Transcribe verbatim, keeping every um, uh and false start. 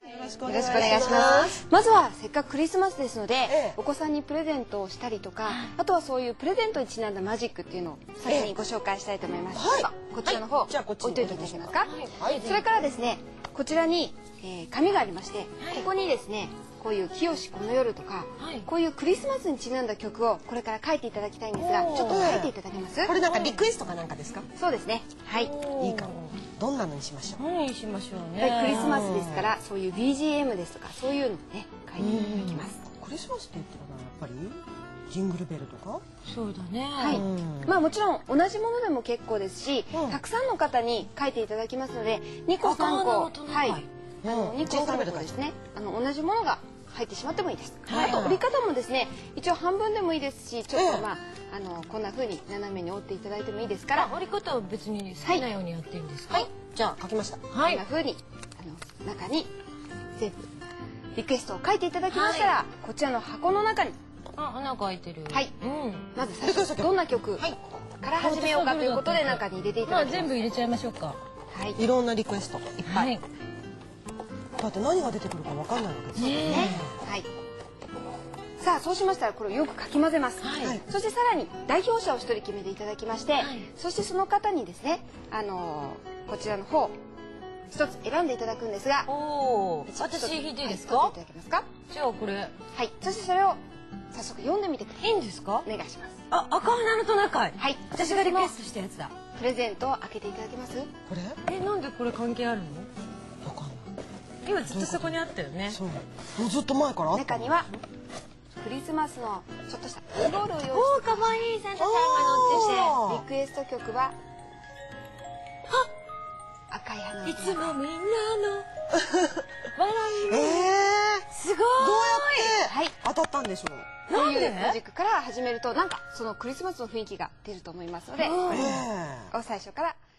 よろしくお願いします。まずはせっかくクリスマスですので、ええ、お子さんにプレゼントをしたりとか、あとはそういうプレゼントにちなんだマジックっていうのを先にご紹介したいと思います。はい、こちらの方、はい、置いといていただけますか。はい、それからですね、こちらに、えー、紙がありまして、はい、ここにですね、こういう清しこの夜とか、はい、こういうクリスマスにちなんだ曲をこれから書いていただきたいんですが、ちょっと書いていただけます？ これなんかリクエストかなんかですか？ そうですね。はい。 いいかも。どんなのにしましょう。 何にしましょうね。 クリスマスですから、そういう ビージーエム ですとかそういうのをね書いていただきます。 クリスマスって言ってたらやっぱりジングルベルとか。 そうだね。 はい。まあもちろん同じものでも結構ですし、たくさんの方に書いていただきますので、にこさんこ、はい。あのにこさんこですね。あの同じものが入ってしまってもいいです。あと折り方もですね、一応半分でもいいですし、ちょっとまああのこんな風に斜めに折っていただいてもいいですから。 折り方は別に好きなようにやっていいんですか？ はい。じゃあ書きました。 はい。こんな風にあの中に全部リクエストを書いていただきましたら、こちらの箱の中に。 あ、穴が開いてる。 はい。まず最初どんな曲から始めようかということで中に入れていただきます。 全部入れちゃいましょうか。 はい。 いろんなリクエストいっぱい。 はい。 だって何が出てくるかわかんないわけですよね。 はい。さあそうしましたらこれをよくかき混ぜます。はい。そしてさらに代表者を一人決めていただきまして、そしてその方にですね、あのこちらの方一つ選んでいただくんですが、 おお、私弾いていいですか？ いただけますか？ じゃあこれ。 はい。そしてそれを早速読んでみてください。 いいんですか？ お願いします。 あ、赤花のトナカイ。 はい。 私がリクエストしたやつだ。 プレゼントを開けていただけます？ これ？ え、なんでこれ関係あるの？ わかんない。 今ずっとそこにあったよね。 そう。もうずっと前からあった。 中にはクリスマスのちょっとした段ボールを用意して。 おお、かわいいサンタさんが乗ってて、リクエスト曲は赤い花。 いつもみんなの笑いええ、 すごい。 どうやはいって当たったんでしょう。 こういうマジックから始めるとなんかそのクリスマスの雰囲気が出ると思いますので、これを最初から